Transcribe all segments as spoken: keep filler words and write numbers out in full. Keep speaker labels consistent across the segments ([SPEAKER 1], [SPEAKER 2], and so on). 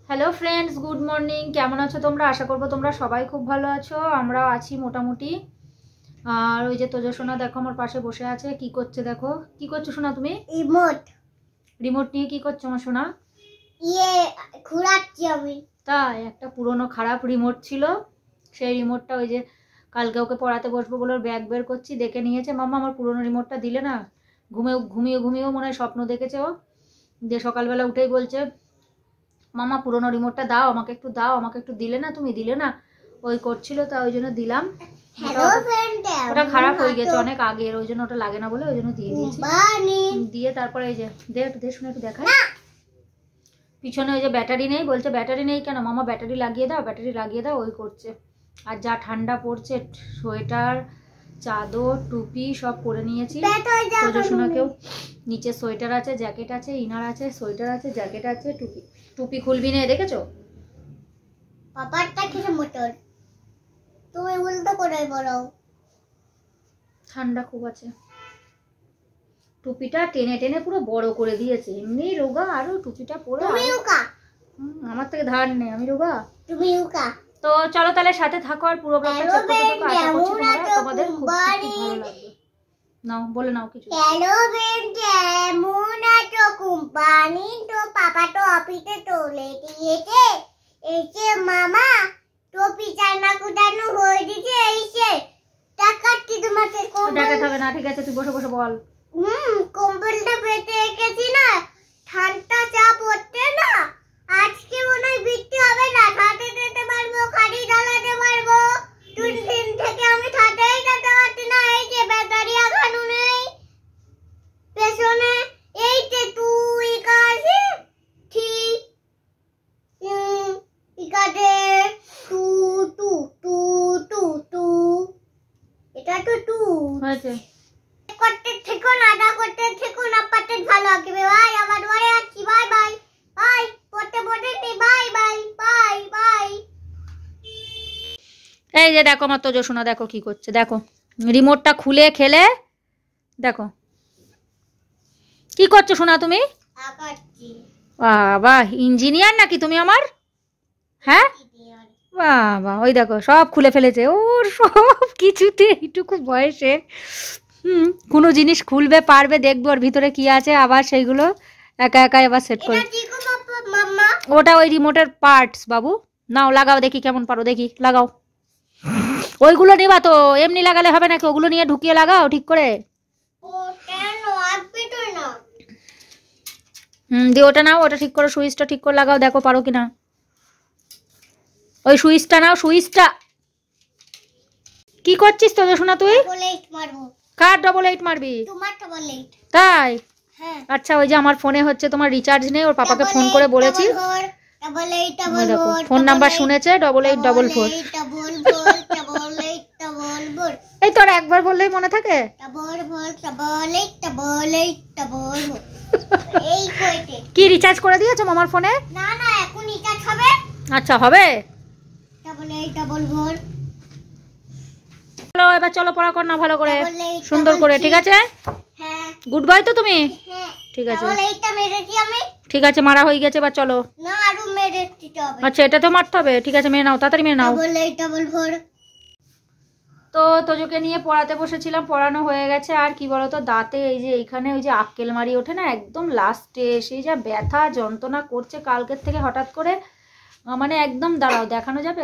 [SPEAKER 1] Hello friends, good morning. কেমন আছো তোমরা? আশা করবো তোমরা সবাই খুব ভালো আছো। আমরা আছি মোটামুটি। আর ওই যে তোজো সোনা দেখো আমার পাশে বসে আছে, কি করছে দেখো। কি করছো সোনা তুমি?
[SPEAKER 2] রিমোট।
[SPEAKER 1] রিমোট নিয়ে কি করছো আমার সোনা?
[SPEAKER 2] ইয়ে ঘোরাচ্ছি আমি।
[SPEAKER 1] তাই একটা পুরনো খারাপ রিমোট ছিল, সেই রিমোটটা ওই যে কালকে ওকে পড়াতে বসবো বলে ওর ব্যাগ বের করছি, দেখে নিয়েছে। মাম্মা আমার পুরনো রিমোটটা দিলে না। ঘুমিয়ে ঘুমিয়ে ঘুমিয়েও মনে হয় স্বপ্ন দেখেছে ও, যে সকালবেলা উঠেই বলছে মামা পুরোনো রিমোটটা দাও আমাকে, একটু দাও আমাকে, একটু দিলে না, তুমি দিলে না। ওই করছিল, তা ওই জন্য দিলাম। ওটা খারাপ হয়ে গেছে অনেক আগের, ওই জন্য ওটা লাগে না বলে ওই জন্য দিয়ে দিয়েছি। দিয়ে তারপরে এই যে দে একটু দে শুনে একটু দেখায়। পিছনে ওই যে ব্যাটারি নেই, বলছে ব্যাটারি নেই কেন মামা, ব্যাটারি লাগিয়ে দাও ব্যাটারি লাগিয়ে দাও, ওই করছে। আর যা ঠান্ডা পড়ছে, সোয়েটার চাদর টুপি সব পরে নিয়েছি। সোনাকেও নিচে সোয়েটার আছে, জ্যাকেট আছে, ইনার আছে, সোয়েটার আছে, জ্যাকেট আছে, টুপি টুপি খুলবি না, দেখেছো
[SPEAKER 2] পাপারটা কিসে মোটর, তুমি উল্টো করে বলো।
[SPEAKER 1] ঠান্ডা খুব আছে। টুপিটা টেনে টেনে পুরো বড় করে দিয়েছে, এমনি রোগা আরো টুপিটা পরে।
[SPEAKER 2] তুমি উকা,
[SPEAKER 1] আমার থেকে ধার নেই, আমি রোগা।
[SPEAKER 2] তুমি উকা।
[SPEAKER 1] তো চলো তাহলে সাথে থাকো আর পুরো ব্লগটা চেক করতে থাকো। আশা করছি তোমরা তোমাদের খুব ভালো লাগবে। নাও বলে নাও কিছু।
[SPEAKER 2] হ্যালো ফ্রেন্ড, কেমন আছো? কোম্পানি তো পাপা তো অফিসে চলে গিয়েছে, এসে মামা টপি চানা কুটানো হয়ে দিয়েছে, এসে টাকাচ্ছি তোমাকে।
[SPEAKER 1] টাকা থাকবে না, ঠিক আছে তুই বসে বসে বল।
[SPEAKER 2] হুম কম্বলটা পেতে রেখেছি না, ঠান্ডা চা পড়তে না, আজকে মনে হয় বৃষ্টি হবে না, ছাদে যেতে পারবো, খাড়ি জ্বালাতে পারবো। দুই দিন থেকে আমি ছাদেই যেতে পারছি না, এই যে ব্যাটারি এখনো নেই পেছনে, এই যে তুই কাছে ঠিক ইকাতে টু টু টু টু টু, এটা তো টু
[SPEAKER 1] হয়েছে।
[SPEAKER 2] করতে থেকো না, আদা করতে থেকো না, পাতে ভালো লাগবে। ভাই আমার ঘরে আছি, বাই বাই বাই, পড়তে পড়তে বাই বাই বাই বাই।
[SPEAKER 1] এই যে দেখো আমার তোজো সোনা দেখো কি করছে, দেখো রিমোটটা খুলে খেলে দেখো কি করছো সোনা তুমি।
[SPEAKER 2] আকাচ্ছি।
[SPEAKER 1] বাবা ইঞ্জিনিয়ার নাকি তুমি আমার? হ্যাঁ বাবা, ওই দেখো সব খুলে ফেলেছে ওর, সব কিছুতে এইটুকু বয়সে। হুম কোনো জিনিস খুলবে পারবে, দেখবো ওর ভিতরে কি আছে, আবার সেইগুলো একা একা এবার সেট করে। ওটা ওই রিমোটের পার্টস বাবু। নাও লাগাও দেখি কেমন পারো, দেখি লাগাও। ওইগুলো নেবা তো, এমনি লাগালে হবে নাকি, ওগুলো নিয়ে ঢুকিয়ে লাগাও ঠিক করে। হুম দিয়ে ওটা নাও, ওটা ঠিক করে সুইচটা ঠিক করে লাগাও, দেখো পারো কিনা। ওই সুইচটা নাও, সুইচটা। কি করছিস তো শোনা তুই? কার ডবল এইট মারবি? তাই? আচ্ছা ওই যে আমার ফোনে হচ্ছে তোমার রিচার্জ নেই, ওর পাপাকে ফোন করে বলেছি, দেখো ফোন নাম্বার শুনেছে ডবল এইট ডবল ফোর। এই তোর একবার বললেই মনে থাকে। কি রিচার্জ করে দিয়েছো মামার ফোনে?
[SPEAKER 2] না না এখন রিচার্জ হবে।
[SPEAKER 1] আচ্ছা হবে।
[SPEAKER 2] Double eight double four.
[SPEAKER 1] চলো এবার চলো পড়া কর না ভালো করে সুন্দর করে, ঠিক আছে?
[SPEAKER 2] হ্যাঁ
[SPEAKER 1] গুড বয় তো তুমি?
[SPEAKER 2] হ্যাঁ
[SPEAKER 1] ঠিক আছে।
[SPEAKER 2] ডবল এইটটা মেরেছি আমি।
[SPEAKER 1] ঠিক আছে মারা হয়ে গেছে, এবার চলো।
[SPEAKER 2] না আরো মেরেছি হবে।
[SPEAKER 1] আচ্ছা এটা তো মারতে হবে, ঠিক আছে মেরে নাও, তাড়াতাড়ি মেরে নাও।
[SPEAKER 2] Double eight double four.
[SPEAKER 1] তো তোজোকে নিয়ে পড়াতে বসেছিলাম, পড়ানো হয়ে গেছে। আর কি বলতো দাঁতে এই যে এইখানে ওই যে আক্কেল মারি ওঠে না একদম লাস্টে, সেই যা ব্যথা যন্ত্রণা করছে কালকের থেকে হঠাৎ করে, মানে একদম দাঁড়াও দেখানো যাবে,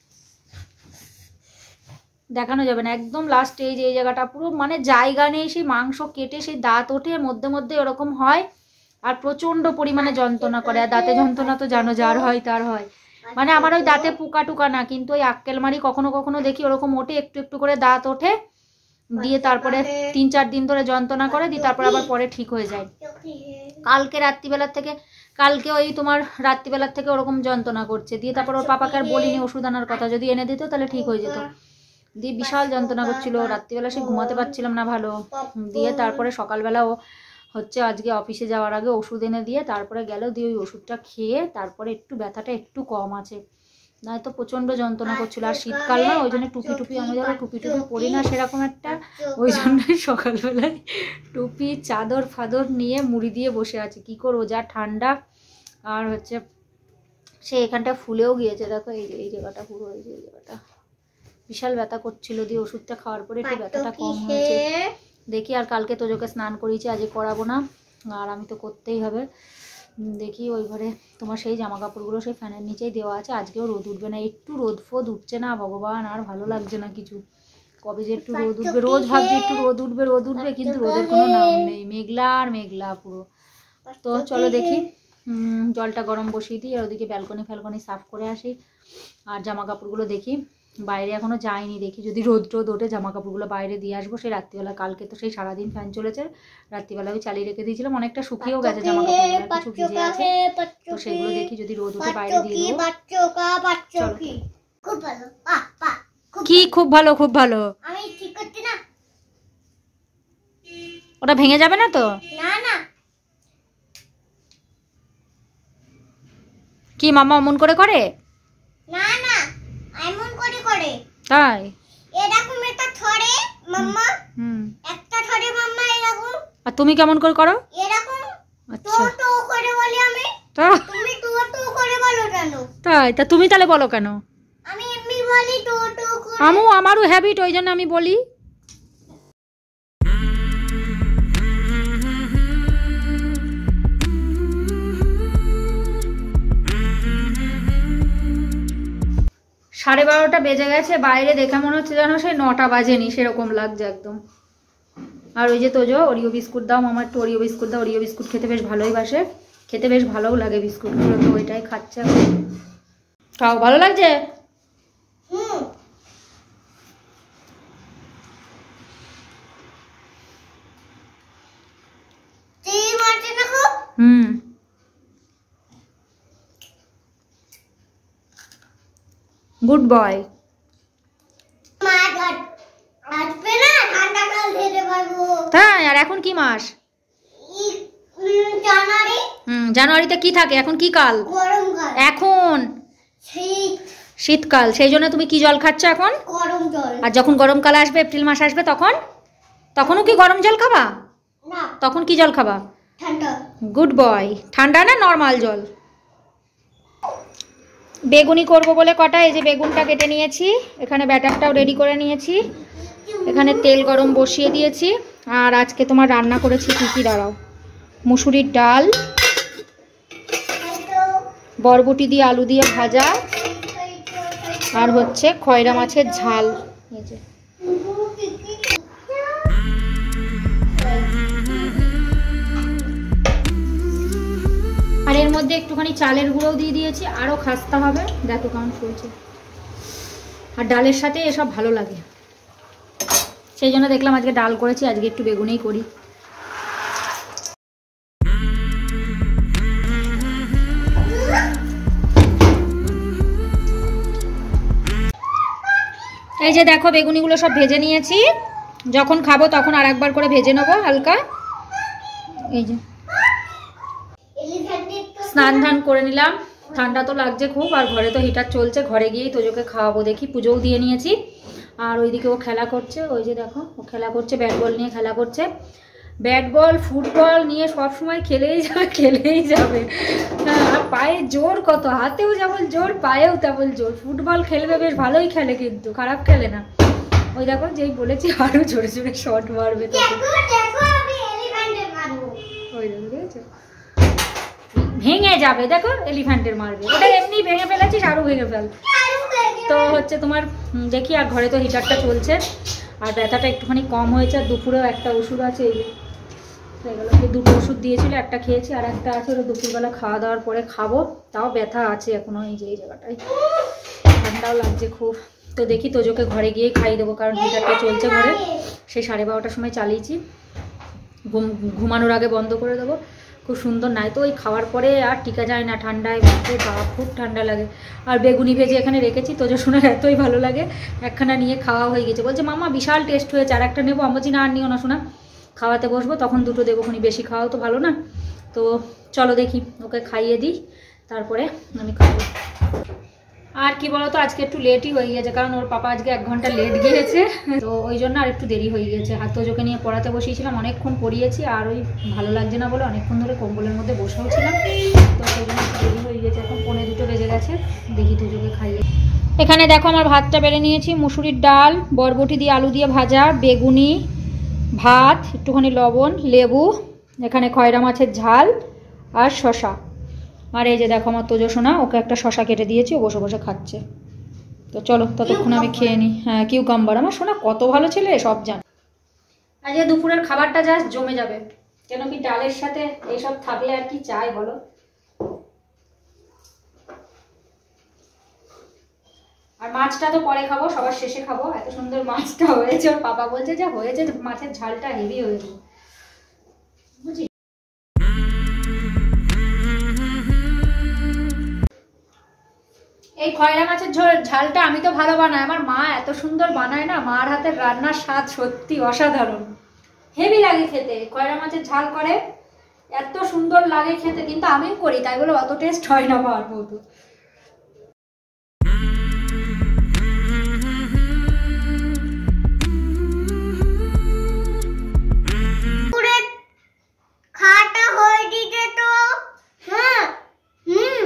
[SPEAKER 1] দেখানো যাবে না, একদম লাস্টে এই যে এই জায়গাটা পুরো মানে জায়গা নেই, সেই মাংস কেটে সেই দাঁত ওঠে, মধ্যে মধ্যে এরকম হয়। আর প্রচন্ড পরিমাণে যন্ত্রণা করে, আর দাঁতে যন্ত্রণা তো জানো যার হয় তার হয়। মানে আমার ওই দাঁতে পোকা টুকা না, কিন্তু ওই আক্কেল মারি কখনো কখনো দেখি ওরকম ওঠে, একটু একটু করে দাঁত ওঠে, দিয়ে তারপরে তিন চার দিন ধরে যন্ত্রণা করে, দিয়ে তারপর আবার পরে ঠিক হয়ে যায়। কালকে রাত্রিবেলার থেকে, কালকে ওই তোমার রাত্রিবেলার থেকে ওরকম যন্ত্রণা করছে, দিয়ে তারপর ওর পাপাকে আর বলিনি ওষুধ আনার কথা, যদি এনে দিত তাহলে ঠিক হয়ে যেত। দিয়ে বিশাল যন্ত্রণা করছিল, রাত্রিবেলা সে ঘুমাতে পারছিলাম না ভালো। দিয়ে তারপরে সকালবেলা ও হচ্ছে আজকে অফিসে যাওয়ার আগে ওষুধ এনে দিয়ে তারপরে গেল, দিয়ে ওই ওষুধটা খেয়ে তারপরে একটু ব্যথাটা একটু কম আছে, নয়তো প্রচন্ড যন্ত্রণা করছিল। আর শীতকাল না, ওই জন্য টুপি টুপি আমি যারা টুপি টুপি পরি না সেরকম একটা, ওই জন্যই সকালবেলায় টুপি চাদর ফাদর নিয়ে মুড়ি দিয়ে বসে আছি। কি করবো, যা ঠান্ডা। আর হচ্ছে সে এখানটা ফুলেও গিয়েছে, দেখো এই যে এই জায়গাটা পুরো, এই যে এই জায়গাটা বিশাল ব্যথা করছিল, দিয়ে ওষুধটা খাওয়ার পরে একটু ব্যথাটা কম হয়েছে। দেখি আর কালকে তোজোকে স্নান করিয়েছি, আজকে করাবো না, আর আমি তো করতেই হবে। দেখি ওই ঘরে তোমার সেই জামা কাপড়গুলো সেই ফ্যানের নিচেই দেওয়া আছে, আজকেও রোদ উঠবে না, একটু রোদ ফোদ উঠছে না ভগবান, আর ভালো লাগছে না কিছু। কবে যে একটু রোদ উঠবে, রোজ ভাবছি একটু রোদ উঠবে রোদ উঠবে, কিন্তু রোদের কোনো নাম নেই, মেঘলা আর মেঘলা পুরো। তো চলো দেখি জলটা গরম বসিয়ে দিই, আর ওদিকে ব্যালকনি ফ্যালকনি সাফ করে আসি, আর জামা কাপড়গুলো দেখি বাইরে এখনো যায়নি, দেখি যদি রোদ রোদ ওঠে জামা কাপড়গুলো বাইরে দিয়ে আসবো সেই রাত্রিবেলা। কালকে তো সেই সারাদিন ফ্যান চলেছে, রাত্রিবেলা আমি চালিয়ে রেখে দিয়েছিলাম, অনেকটা শুকিয়েও গেছে জামা কাপড়গুলো, কিছু ভিজে আছে, তো সেগুলো দেখি যদি রোদ উঠে বাইরে দিয়ে দেবো। কি খুব ভালো, খুব ভালো, ওটা ভেঙে যাবে না তো?
[SPEAKER 2] না না,
[SPEAKER 1] কি মামা অমন করে করে?
[SPEAKER 2] না না, এমন করে করে।
[SPEAKER 1] তাই?
[SPEAKER 2] এরকম একটা ধরে মাম্মা,
[SPEAKER 1] হুম,
[SPEAKER 2] একটা ধরে মাম্মা এরকম।
[SPEAKER 1] আর তুমি কেমন করে করো?
[SPEAKER 2] এরকম।
[SPEAKER 1] আচ্ছা,
[SPEAKER 2] তো তো করে বলি আমি।
[SPEAKER 1] তা
[SPEAKER 2] তুমি তো তো করে বলো কেন?
[SPEAKER 1] তাই? তা তুমি তাহলে বলো কেন?
[SPEAKER 2] আমি এমনি বলি তো তো করে।
[SPEAKER 1] আমু আমারও হ্যাবিট, ওই জন্য আমি বলি। সাড়ে বারোটা বেজে গেছে, বাইরে দেখে মনে হচ্ছে যেন সেই নটা বাজেনি, সেরকম লাগছে একদম। আর ওই যে তোজো ওরিও বিস্কুট দাও, আমার একটু ওরিও বিস্কুট দাও, ওরিও বিস্কুট খেতে বেশ ভালোই বাসে, খেতে বেশ ভালোও লাগে বিস্কুটগুলো, তো ওইটাই খাচ্ছে এখন। খাও, ভালো লাগছে?
[SPEAKER 2] হুম। তুই মারতে না খুব?
[SPEAKER 1] Hmm, good boy.
[SPEAKER 2] মা আসবে না, ঠান্ডা কাল খেতে পারবো।
[SPEAKER 1] তাই? আর এখন কি মাস?
[SPEAKER 2] জানুয়ারি।
[SPEAKER 1] হুম, জানুয়ারিতে কি থাকে এখন? কি কাল?
[SPEAKER 2] গরমকাল।
[SPEAKER 1] এখন
[SPEAKER 2] শীত।
[SPEAKER 1] শীতকাল, সেই জন্য তুমি কি জল খাচ্ছ এখন?
[SPEAKER 2] গরম জল।
[SPEAKER 1] আর যখন গরমকাল আসবে, এপ্রিল মাস আসবে, তখন তখনও কি গরম জল খাবা?
[SPEAKER 2] না,
[SPEAKER 1] তখন কি জল খাবা?
[SPEAKER 2] ঠান্ডা।
[SPEAKER 1] Good boy. ঠান্ডা না নর্মাল জল? বেগুনি করব বলে কটা, এই যে বেগুনটা কেটে নিয়েছি, এখানে ব্যাটারটাও রেডি করে নিয়েছি, এখানে তেল গরম বসিয়ে দিয়েছি। আর আজকে তোমার রান্না করেছি কী কী, দাঁড়াও, মুসুরির ডাল, বরবটি দিয়ে আলু দিয়ে ভাজা, আর হচ্ছে খয়রা মাছের ঝাল। এই যে আর এর মধ্যে একটুখানি চালের গুঁড়োও দিয়ে দিয়েছি, আরও খাস্তা হবে, দেখো কেমন চলছে। আর ডালের সাথে এসব ভালো লাগে, সেই জন্য দেখলাম আজকে ডাল করেছি, আজকে একটু বেগুনেই করি। এই যে দেখো বেগুনিগুলো সব ভেজে নিয়েছি, যখন খাবো তখন আর একবার করে ভেজে নেবো হালকা। এই যে স্নান ধান করে নিলাম, ঠান্ডা তো লাগছে খুব, আর ঘরে তো হিটার চলছে, ঘরে গিয়েই তোজোকে খাওয়াবো। দেখি পুজোও দিয়ে নিয়েছি, আর ওইদিকে ও খেলা করছে, ওই যে দেখো ও খেলা করছে, ব্যাট বল নিয়ে খেলা করছে। ব্যাট বল ফুটবল নিয়ে সব সময় খেলেই যাবে খেলেই যাবে, আর পায়ে জোর কত, হাতেও যেমন জোর পায়েও তেমন জোর। ফুটবল খেলবে, বেশ ভালোই খেলে, কিন্তু খারাপ খেলে না। ওই দেখো যেই বলেছি আরো জোরে জোরে শট মারবে, তো ওই দেখো দেখেছো, ভেঙে যাবে, দেখো এলিফ্যান্টের মারবে, ওটা এমনি ভেঙে ফেলেছিস, আরো ভেঙে ফেল। তো হচ্ছে তোমার দেখি, আর ঘরে তো হিটারটা চলছে, আর ব্যথাটা একটুখানি কম হয়েছে, আর দুপুরেও একটা ওষুধ আছে, এই এগুলো দুটো ওষুধ দিয়েছিল, একটা খেয়েছি আর একটা আছে, ওটা দুপুরবেলা খাওয়া দাওয়ার পরে খাবো, তাও ব্যথা আছে এখনো, এই যে এই জায়গাটায় ঠান্ডাও লাগছে খুব। তো দেখি তোজোকে ঘরে গিয়ে খাইয়ে দেবো, কারণ হিটারটা চলছে ঘরে, সেই সাড়ে বারোটার সময় চালিয়েছি, ঘুম ঘুমানোর আগে বন্ধ করে দেবো। খুব সুন্দর, নাই তো ওই খাওয়ার পরে আর টিকা যায় না ঠান্ডায়, বাপরে বাপ খুব ঠান্ডা লাগে। আর বেগুনি ভেজে এখানে রেখেছি, তোজো শোনার এতই ভালো লাগে, একখানা নিয়ে খাওয়া হয়ে গেছে, বলছে মামা বিশাল টেস্ট হয়েছে, আর একটা নেবো, আমি বলছি না আর নিও না শোনা, খাওয়াতে বসবো তখন দুটো দেবো, খুনি বেশি খাওয়াও তো ভালো না। তো চলো দেখি ওকে খাইয়ে দিই, তারপরে আমি খাবো। আর কি বলতো, আজকে একটু লেটই হয়ে গেছে, কারণ ওর পাপা আজকে এক ঘন্টা লেট গিয়েছে, তো ওই জন্য আর একটু দেরি হয়ে গেছে। আর তোজোকে নিয়ে পড়াতে বসিয়েছিলাম, অনেকক্ষণ পড়িয়েছি, আর ওই ভালো লাগছে না বলে অনেকক্ষণ ধরে কম্বলের মধ্যে বসেও ছিলাম, তো সেই জন্য একটু দেরি হয়ে গেছে, এখন পৌনে দুটো বেজে গেছে। দেখি তোজোকে খাইয়ে। এখানে দেখো আমার ভাতটা বেড়ে নিয়েছি, মুসুরির ডাল, বরবটি দিয়ে আলু দিয়ে ভাজা, বেগুনি, ভাত, একটুখানি লবণ, লেবু, এখানে খয়রা মাছের ঝাল আর শশা। আর এই যে দেখো আমার তোজো সোনা, ওকে একটা শশা কেটে দিয়েছি, ও বসে বসে খাচ্ছে। তো চলো ততক্ষণ আমি খেয়ে নিই। হ্যাঁ কিউকাম্বার, আমার সোনা কত ভালো ছেলে, সব জানে। আজকে দুপুরের খাবারটা জাস্ট জমে যাবে, কেন কি ডালের সাথে এইসব থাকলে আর কি চাই বলো। আর মাছটা তো পরে খাবো, সবার শেষে খাবো। এত সুন্দর মাছটা হয়েছে, ওর পাপা বলছে যে হয়েছে মাছের ঝালটা হেভি হয়েছে, বুঝি। এই খয়রা মাছের ঝোল ঝালটা আমি তো ভালো বানাই, আমার মা এত সুন্দর বানায় না, মার হাতের রান্নার স্বাদ সত্যি অসাধারণ, হেভি লাগে খেতে। খয়রা মাছের ঝাল করে এত সুন্দর লাগে খেতে, কিন্তু আমিও করি, তাই বলে অত টেস্ট হয় না মার মতো।
[SPEAKER 2] খাটা হয়ে দিতে তো। হ্যাঁ হুম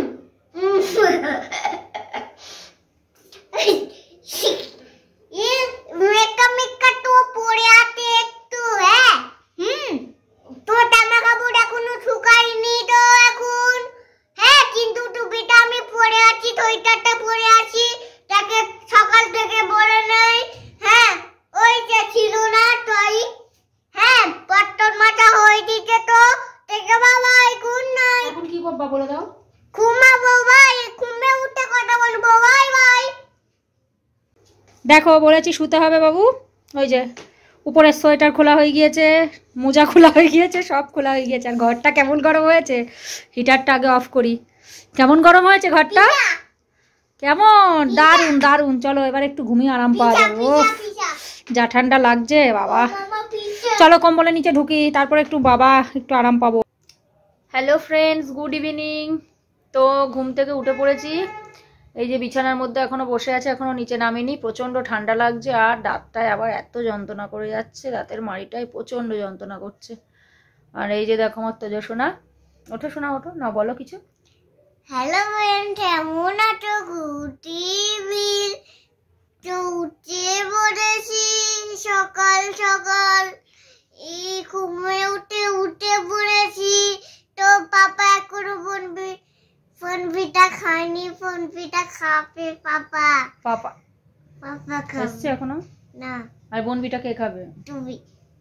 [SPEAKER 2] মেকা মেকা তো পড়ে আছে একটু। হ্যাঁ হুম তো জামা কাপড় এখনো শুকায়নি তো এখন। হ্যাঁ কিন্তু টুপিটা আমি পরে আছি, সোয়েটারটা পরে আছি, তাকে সকাল থেকে পরে নেই। হ্যাঁ ওই যে ছিল না তাই। হ্যাঁ পট্টন মাথা হয়ে দিতে তো। দেখে বাবা এখন নাই,
[SPEAKER 1] এখন কি করবা বলে দাও।
[SPEAKER 2] ঘুমাবো ভাই, ঘুমে উঠে কথা বলবো। Bye bye.
[SPEAKER 1] দেখো বলেছি শুতে হবে বাবু। ওই যে উপরের সোয়েটার খোলা হয়ে গিয়েছে, মোজা খোলা হয়ে গিয়েছে, সব খোলা হয়ে গিয়েছে। আর ঘরটা কেমন গরম হয়েছে, হিটারটা আগে অফ করি। কেমন গরম হয়েছে ঘরটা, কেমন দারুন দারুন। চলো এবার একটু ঘুমিয়ে আরাম পাওয়া যাবে। ও যা ঠান্ডা লাগছে বাবা, চলো কম্বলের নিচে ঢুকি, তারপর একটু বাবা একটু আরাম পাবো। Hello friends, good evening. তো ঘুম থেকে উঠে পড়েছি, এই যে বিছানার মধ্যে এখনো বসে আছে, এখনো নিচে নামিনি। প্রচন্ড ঠান্ডা লাগছে, আর দাঁতটায় আবার এত যন্ত্রণা করে যাচ্ছে, দাঁতের মাড়িটাই প্রচন্ড যন্ত্রণা করছে। আর এই যে দেখো আমার তোজো সোনা, ওঠো সোনা ওঠো, না বলো কিছু।
[SPEAKER 2] হ্যালো ফ্রেন্ড, কেমন আছো? Good evening. তো উঠে পড়েছি সকাল সকাল, এই ঘুমে উঠে উঠে পড়েছি। তো পাপা এখনো ফোন ফোন পিঠা খায়নি, ফোন পিঠা খাবে পাপা।
[SPEAKER 1] পাপা
[SPEAKER 2] পাপা খাবে
[SPEAKER 1] এসছে এখনো
[SPEAKER 2] না।
[SPEAKER 1] আর বোনবিটা কে খাবে?
[SPEAKER 2] তুমি।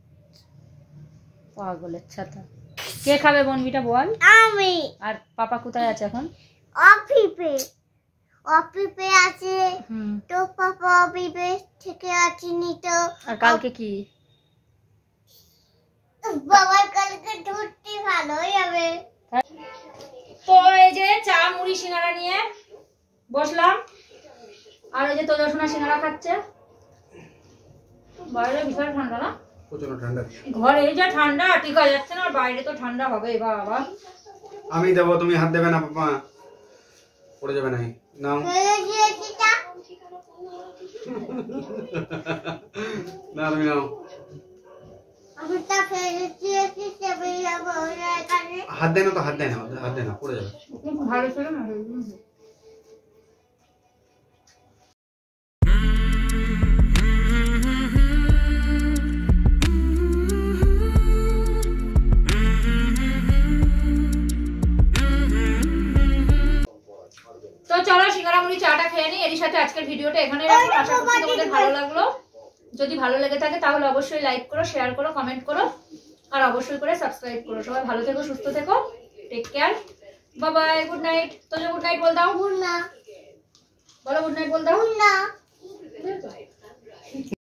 [SPEAKER 1] পাগলের ছাতা, কে খাবে বোনবিটা বল?
[SPEAKER 2] আমি।
[SPEAKER 1] আর পাপা কোথায় আছে এখন?
[SPEAKER 2] অফিপে অফিপে আছে।
[SPEAKER 1] হুম,
[SPEAKER 2] তো পাপা অফিপে থেকে আসেনি তো।
[SPEAKER 1] আর কালকে কি?
[SPEAKER 2] বাবার কালকে ধরতে ভালোই হবে।
[SPEAKER 1] তো এই যে চা মুড়ি সিঙ্গারা নিয়ে বসলাম, আর ওই যে তোজো সোনা সিঙ্গারা খাচ্ছে। বাইরে বিশাল ঠান্ডা না,
[SPEAKER 3] প্রচন্ড ঠান্ডা।
[SPEAKER 1] ঘরে এই যে ঠান্ডা টিকা যাচ্ছে না, আর বাইরে তো ঠান্ডা হবে বাবা।
[SPEAKER 3] আমি দেবো, তুমি হাত দেবে না পাপা, পড়ে যাবে নাই। নাও না, তুমি নাও। হাত দেয় না তো, হাত দেয় না, হাত দেয় না, পড়ে যাবে।
[SPEAKER 1] ভালো ছিল না। তো চলো সিঙ্গারা মুড়ি চাটা খেয়ে নিই, এর সাথে আজকের ভিডিওটা এখানে রাখবো। আশা করছি তোমাদের ভালো লাগলো। যদি ভালো লেগে থাকে তাহলে অবশ্যই লাইক করো, শেয়ার করো, কমেন্ট করো, আর অবশ্যই করে সাবস্ক্রাইব করো। সবাই ভালো থেকো, সুস্থ থেকো, take care, bye bye, good night. তো গুড নাইট বল দাও।
[SPEAKER 2] গুড না
[SPEAKER 1] বলো গুড নাইট বল দাও।
[SPEAKER 2] গুড না।